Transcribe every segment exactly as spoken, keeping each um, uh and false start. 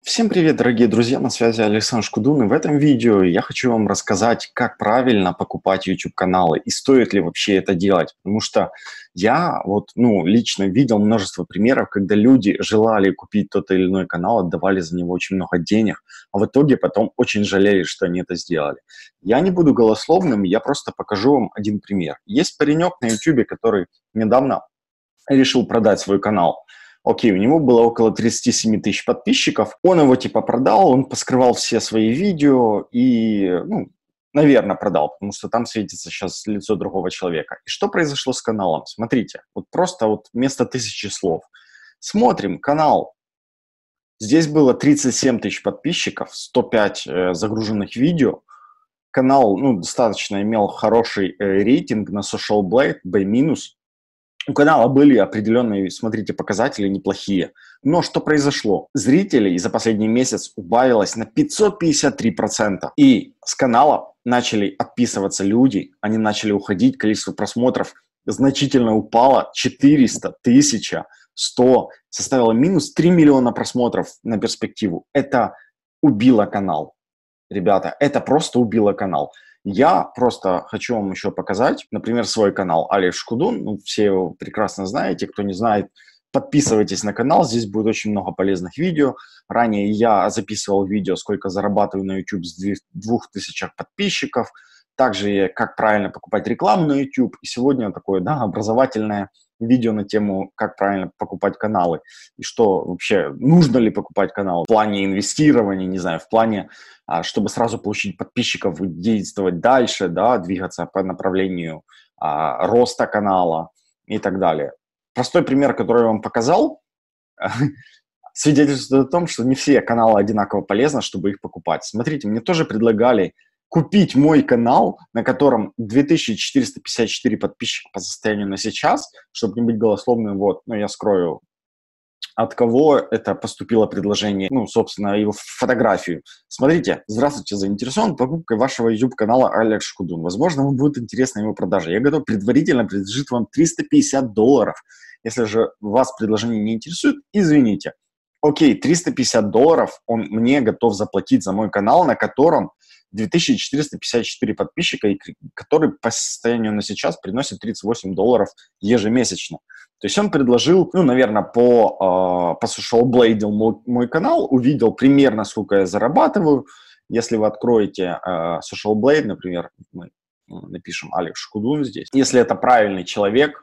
Всем привет, дорогие друзья, на связи Александр Шкудун, и в этом видео я хочу вам рассказать, как правильно покупать YouTube-каналы и стоит ли вообще это делать, потому что я вот, ну, лично видел множество примеров, когда люди желали купить тот или иной канал, отдавали за него очень много денег, а в итоге потом очень жалели, что они это сделали. Я не буду голословным, я просто покажу вам один пример. Есть паренек на YouTube, который недавно решил продать свой канал. Окей, у него было около тридцати семи тысяч подписчиков. Он его типа продал, он поскрывал все свои видео и, ну, наверное, продал, потому что там светится сейчас лицо другого человека. И что произошло с каналом? Смотрите, вот просто вот вместо тысячи слов. Смотрим канал. Здесь было тридцать семь тысяч подписчиков, сто пять э, загруженных видео. Канал, ну, достаточно имел хороший э, рейтинг на Social Blade, B-. У канала были определенные, смотрите, показатели неплохие. Но что произошло? Зрителей за последний месяц убавилось на пятьсот пятьдесят три процента. И с канала начали отписываться люди, они начали уходить, количество просмотров значительно упало, четыреста, тысяча, сто, составило минус три миллиона просмотров на перспективу. Это убило канал. Ребята, это просто убило канал. Я просто хочу вам еще показать, например, свой канал Алекс Шкудун. Ну, все его прекрасно знаете. Кто не знает, подписывайтесь на канал. Здесь будет очень много полезных видео. Ранее я записывал видео, сколько зарабатываю на YouTube с двух тысяч подписчиков. Также, как правильно покупать рекламу на YouTube. И сегодня такое, да, образовательное видео на тему, как правильно покупать каналы. И что вообще, нужно ли покупать каналы в плане инвестирования, не знаю, в плане, чтобы сразу получить подписчиков и действовать дальше, да, двигаться по направлению а, роста канала и так далее. Простой пример, который я вам показал, свидетельствует о том, что не все каналы одинаково полезны, чтобы их покупать. Смотрите, мне тоже предлагали купить мой канал, на котором две тысячи четыреста пятьдесят четыре подписчика по состоянию на сейчас, чтобы не быть голословным, вот, ну, я скрою, от кого это поступило предложение, ну, собственно, его фотографию. Смотрите, здравствуйте, заинтересован покупкой вашего YouTube-канала Алекс Шкудун. Возможно, вам будет интересна его продажа. Я готов предварительно предложить вам триста пятьдесят долларов. Если же вас предложение не интересует, извините. Окей, триста пятьдесят долларов он мне готов заплатить за мой канал, на котором две тысячи четыреста пятьдесят четыре подписчика, и который по состоянию на сейчас приносит тридцать восемь долларов ежемесячно. То есть он предложил, ну, наверное, по, э, по Social Blade мой, мой канал, увидел примерно, сколько я зарабатываю. Если вы откроете э, Social Blade, например, мы напишем Алекс Шкудун здесь. Если это правильный человек,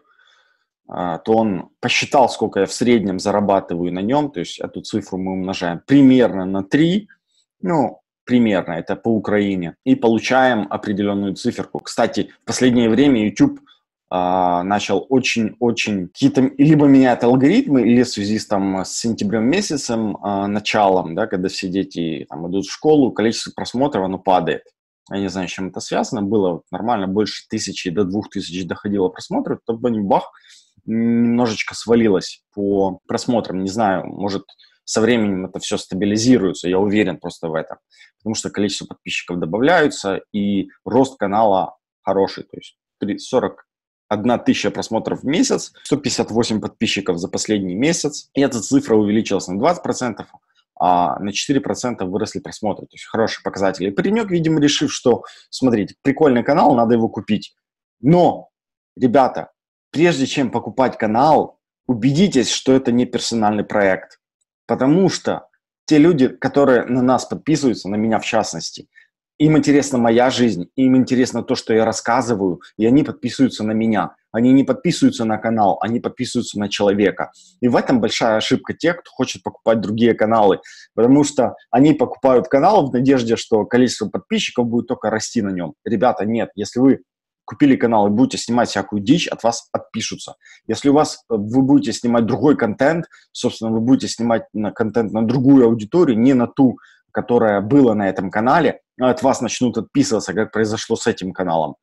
э, то он посчитал, сколько я в среднем зарабатываю на нем. То есть эту цифру мы умножаем примерно на три. Ну, примерно, это по Украине. И получаем определенную циферку. Кстати, в последнее время YouTube а, начал очень-очень какие-то либо меняет алгоритмы, или в связи с, там, с сентябрем месяцем, а, началом, да, когда все дети там, идут в школу, количество просмотров, оно падает. Я не знаю, с чем это связано. Было нормально, больше тысячи до двух тысяч доходило просмотров, то бах, немножечко свалилось по просмотрам. Не знаю, может... Со временем это все стабилизируется, я уверен просто в этом. Потому что количество подписчиков добавляются, и рост канала хороший. То есть сорок одна тысяча просмотров в месяц, сто пятьдесят восемь подписчиков за последний месяц. И эта цифра увеличилась на двадцать процентов, а на четыре процента выросли просмотры. То есть хорошие показатели. И паренек, видимо, решив, что, смотрите, прикольный канал, надо его купить. Но, ребята, прежде чем покупать канал, убедитесь, что это не персональный проект. Потому что те люди, которые на нас подписываются, на меня в частности, им интересна моя жизнь, им интересно то, что я рассказываю, и они подписываются на меня. Они не подписываются на канал, они подписываются на человека. И в этом большая ошибка тех, кто хочет покупать другие каналы, потому что они покупают канал в надежде, что количество подписчиков будет только расти на нем. Ребята, нет, если вы купили канал и будете снимать всякую дичь, от вас отпишутся. Если у вас, вы будете снимать другой контент, собственно, вы будете снимать на контент на другую аудиторию, не на ту, которая была на этом канале, от вас начнут отписываться, как произошло с этим каналом.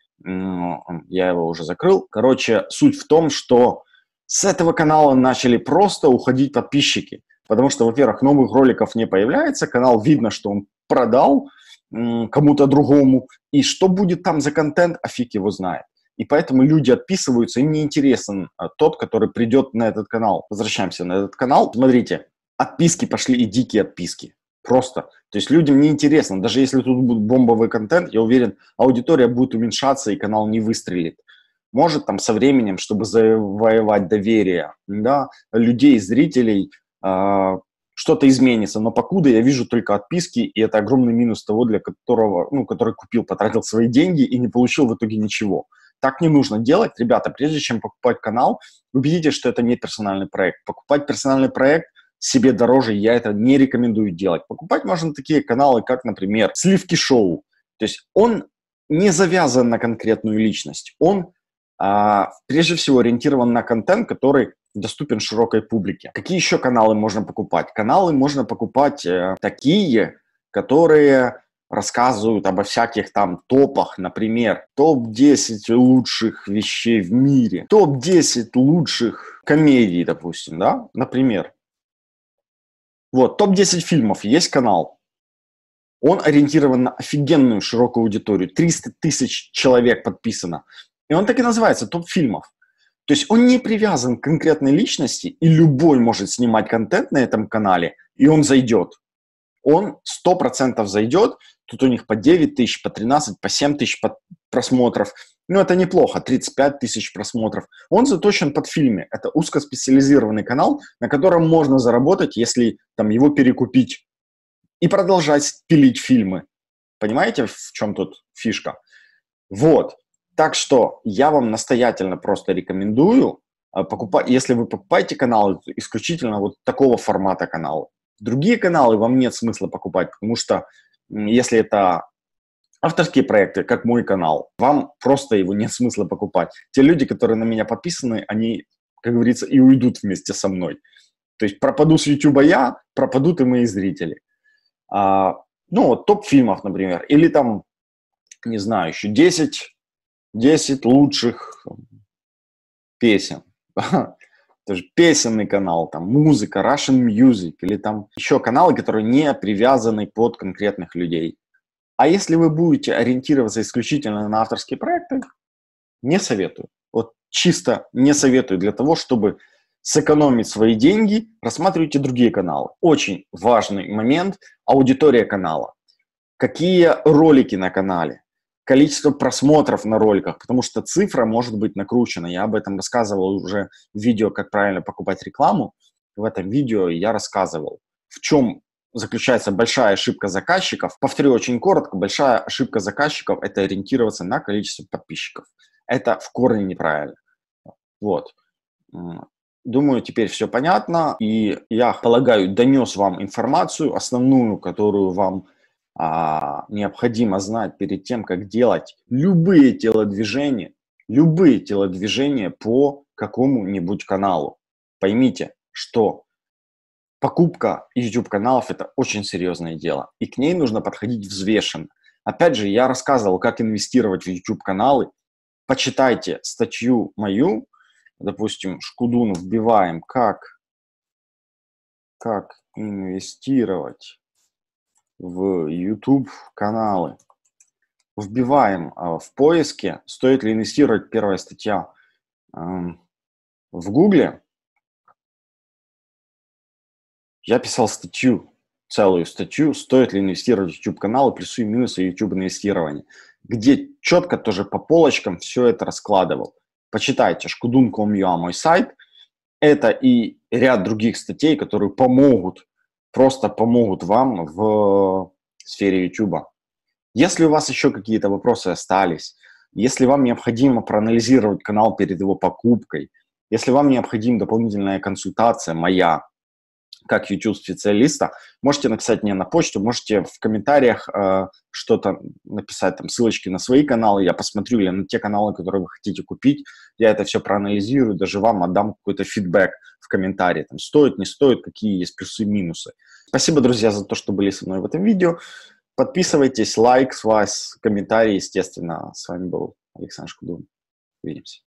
Я его уже закрыл. Короче, суть в том, что с этого канала начали просто уходить подписчики. Потому что, во-первых, новых роликов не появляется, канал видно, что он продал кому-то другому, и что будет там за контент, а фиг его знает. И поэтому люди отписываются, им не интересен тот, который придет на этот канал. Возвращаемся на этот канал. Смотрите, отписки пошли и дикие отписки. Просто. То есть людям не интересно. Даже если тут будет бомбовый контент, я уверен, аудитория будет уменьшаться и канал не выстрелит. Может там со временем, чтобы завоевать доверие, да, людей, зрителей, э, что-то изменится. Но покуда я вижу только отписки, и это огромный минус того, для которого, ну, который купил, потратил свои деньги и не получил в итоге ничего. Так не нужно делать. Ребята, прежде чем покупать канал, убедитесь, что это не персональный проект. Покупать персональный проект себе дороже, я это не рекомендую делать. Покупать можно такие каналы, как, например, Сливки Шоу. То есть он не завязан на конкретную личность. Он а, прежде всего ориентирован на контент, который доступен широкой публике. Какие еще каналы можно покупать? Каналы можно покупать э, такие, которые рассказывают обо всяких там топах, например, топ десять лучших вещей в мире, топ десять лучших комедий, допустим, да, например. Вот, топ десять фильмов, есть канал. Он ориентирован на офигенную широкую аудиторию. триста тысяч человек подписано. И он так и называется, топ фильмов. То есть он не привязан к конкретной личности, и любой может снимать контент на этом канале, и он зайдет. Он сто процентов зайдет. Тут у них по девять тысяч, по тринадцать, по семь тысяч просмотров. Ну, это неплохо, тридцать пять тысяч просмотров. Он заточен под фильмы. Это узкоспециализированный канал, на котором можно заработать, если там его перекупить и продолжать пилить фильмы. Понимаете, в чем тут фишка? Вот. Так что я вам настоятельно просто рекомендую покупать, если вы покупаете канал, исключительно вот такого формата канала. Другие каналы вам нет смысла покупать, потому что если это авторские проекты, как мой канал, вам просто его нет смысла покупать. Те люди, которые на меня подписаны, они, как говорится, и уйдут вместе со мной. То есть пропаду с YouTube я, пропадут и мои зрители. А, ну, вот топ фильмов, например, или там, не знаю, еще десять, десять лучших песен. Тоже песенный канал, там музыка, Russian Music, или там еще каналы, которые не привязаны под конкретных людей. А если вы будете ориентироваться исключительно на авторские проекты, не советую. Вот чисто не советую для того, чтобы сэкономить свои деньги, рассматривайте другие каналы. Очень важный момент – аудитория канала. Какие ролики на канале? Количество просмотров на роликах, потому что цифра может быть накручена. Я об этом рассказывал уже в видео «Как правильно покупать рекламу». В этом видео я рассказывал, в чем заключается большая ошибка заказчиков. Повторю очень коротко, большая ошибка заказчиков – это ориентироваться на количество подписчиков. Это в корне неправильно. Вот. Думаю, теперь все понятно. И я, полагаю, донес вам информацию, основную, которую вам а, необходимо знать перед тем, как делать любые телодвижения, любые телодвижения по какому-нибудь каналу. Поймите, что покупка YouTube-каналов – это очень серьезное дело, и к ней нужно подходить взвешенно. Опять же, я рассказывал, как инвестировать в YouTube-каналы. Почитайте статью мою, допустим, Шкудун, вбиваем, как, как инвестировать в YouTube-каналы. Вбиваем э, в поиске, стоит ли инвестировать, первая статья э, в Гугле. Я писал статью, целую статью, стоит ли инвестировать в YouTube-каналы, плюсы и минусы YouTube-инвестирования, где четко тоже по полочкам все это раскладывал. Почитайте шкудун точка ком точка ю а, мой сайт. Это и ряд других статей, которые помогут, просто помогут вам в сфере YouTube. Если у вас еще какие-то вопросы остались, если вам необходимо проанализировать канал перед его покупкой, если вам необходима дополнительная консультация моя, как YouTube-специалиста, можете написать мне на почту, можете в комментариях э, что-то написать, там, ссылочки на свои каналы, я посмотрю, или на те каналы, которые вы хотите купить, я это все проанализирую, даже вам отдам какой-то фидбэк в комментарии, там, стоит, не стоит, какие есть плюсы и минусы. Спасибо, друзья, за то, что были со мной в этом видео. Подписывайтесь, лайк с вас, комментарий, естественно. С вами был Александр Шкудун. Увидимся.